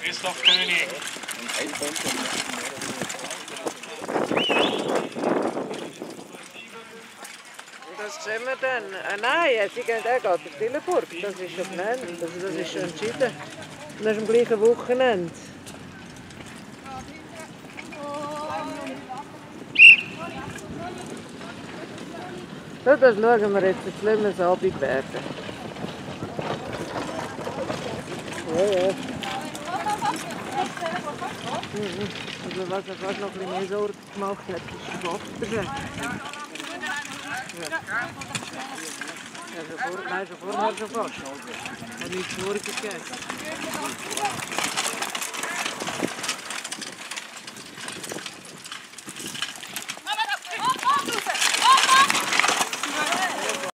Christoph König. Was sehen wir denn? Nein, sie gehen auch auf Dillenburg. Das ist schon genannt. Also das ist schon entschieden. Und das ist am gleichen Wochenende. So, das schauen wir jetzt. Jetzt lassen wir es Abend werden. Ja. Also was er fast noch ein bisschen mehr Sorge gemacht hat, ist der Wafterschreck. Ja, schon vorher schon fast. Er hat nichts Sorgen gegeben.